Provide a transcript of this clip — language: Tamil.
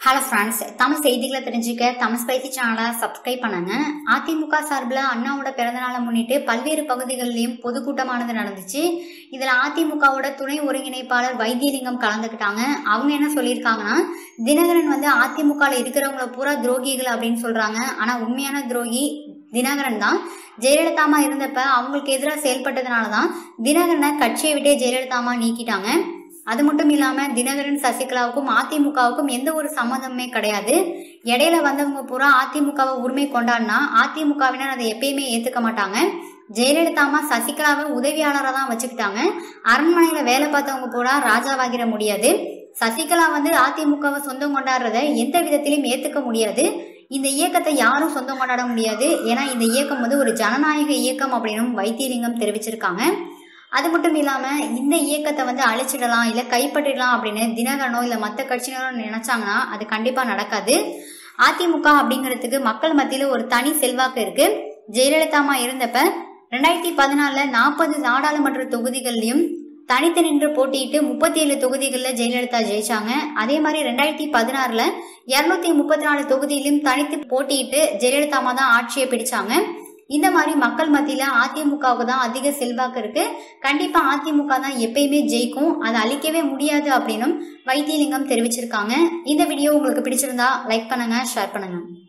ஹலோ ஃப்ரெண்ட்ஸ், தமிழ் செய்திகளை தெரிஞ்சுக்க தமிழ் ஸ்பைசி சேனலை சப்ஸ்கிரைப் பண்ணுங்க. அதிமுக சார்பில் அண்ணாவோட பிறந்தநாளை முன்னிட்டு பல்வேறு பகுதிகளிலும் பொதுக்கூட்டமானது நடந்துச்சு. இதில் அதிமுகவோட துணை ஒருங்கிணைப்பாளர் வைத்தியலிங்கம் கலந்துக்கிட்டாங்க. அவங்க என்ன சொல்லியிருக்காங்கன்னா, தினகரன் அதிமுகவில் இருக்கிறவங்கள பூரா துரோகிகள் அப்படின்னு சொல்றாங்க. ஆனால் உண்மையான துரோகி தினகரன் தான். ஜெயலலிதாமா இருந்தப்ப அவங்களுக்கு எதிராக செயல்பட்டதுனால தான் தினகரனை கட்சியை விட்டே ஜெயலலிதாமா நீக்கிட்டாங்க. அது மட்டும் இல்லாம தினகரன் சசிகலாவுக்கும் அதிமுகவுக்கும் எந்த ஒரு சம்மந்தமே கிடையாது. இடையில வந்தவங்க பூரா அதிமுகவை உரிமை கொண்டாடினா அதிமுகவினர் அதை எப்பயுமே ஏத்துக்க மாட்டாங்க. ஜெயலலிதாமா சசிகலாவை உதவியாளராக தான் வச்சுக்கிட்டாங்க. அரண்மனையில வேலை பார்த்தவங்க பூரா ராஜாவாகிட முடியாது. சசிகலா அதிமுகவை சொந்தம் கொண்டாடுறத எந்த விதத்திலும் ஏத்துக்க முடியாது. இந்த இயக்கத்தை யாரும் சொந்தம் கொண்டாட முடியாது. ஏன்னா இந்த இயக்கம் ஒரு ஜனநாயக இயக்கம் அப்படின்னு வைத்தியலிங்கம் தெரிவிச்சிருக்காங்க. அது மட்டும் இல்லாம இந்த இயக்கத்தை அழிச்சிடலாம் இல்ல கைப்பற்றிடலாம் அப்படின்னு தினகரனோ இல்ல மற்ற கட்சியினரோ நினைச்சாங்கன்னா அது கண்டிப்பா நடக்காது. அதிமுக அப்படிங்கிறதுக்கு மக்கள் மத்தியில ஒரு தனி செல்வாக்கு இருக்கு. ஜெயலலிதாமா இருந்தப்ப 2014 40 நாடாளுமன்ற தொகுதிகளிலும் தனித்து நின்று போட்டியிட்டு 37 தொகுதிகளில் ஜெயலலிதா ஜெயிச்சாங்க. அதே மாதிரி 2016 234 தொகுதியிலும் தனித்து போட்டியிட்டு ஜெயலலிதாமா தான் ஆட்சியை பிடிச்சாங்க. இந்த மாதிரி மக்கள் மத்தியில அதிமுகவுக்கு தான் அதிக செல்வாக்கு இருக்கு. கண்டிப்பா அதிமுக தான் எப்பயுமே ஜெயிக்கும், அதை அழிக்கவே முடியாது அப்படின்னும் வைத்தியலிங்கம் தெரிவிச்சிருக்காங்க. இந்த வீடியோ உங்களுக்கு பிடிச்சிருந்தா லைக் பண்ணுங்க, ஷேர் பண்ணுங்க.